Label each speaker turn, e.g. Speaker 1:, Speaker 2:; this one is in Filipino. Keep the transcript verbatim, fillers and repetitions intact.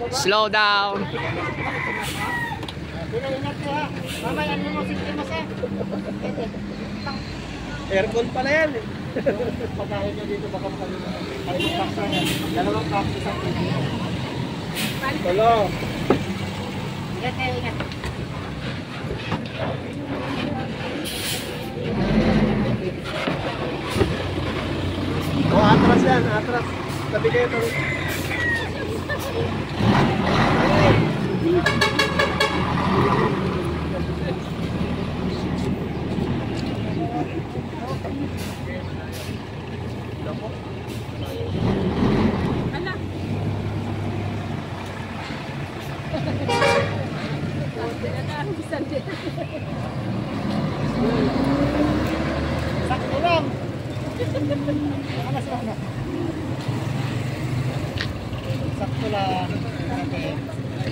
Speaker 1: Slow down.
Speaker 2: Aircon pala yan eh. Pagkain nyo dito baka makalimutan. Dalawang kapo sa dito. Tulong.
Speaker 3: Ingat kayo, ingat.
Speaker 2: Oh, atras yan, atras. Tabi kayo ito. Sakto lang. Sakto lang. Okay.